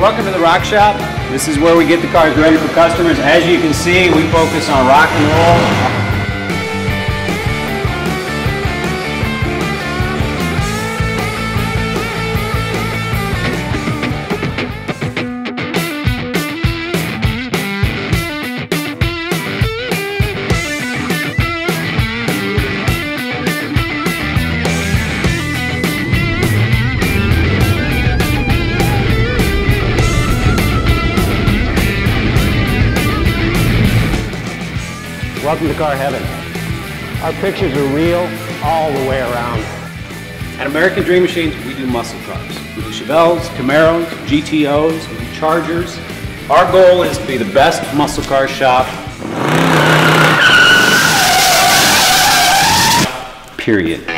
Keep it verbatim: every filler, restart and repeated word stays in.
Welcome to the Rock Shop. This is where we get the cars ready for customers. As you can see, we focus on rock and roll. Welcome to Car Heaven. Our pictures are real all the way around. At American Dream Machines, we do muscle cars. We do Chevelles, Camaros, G T Os, we do Chargers. Our goal is to be the best muscle car shop, period.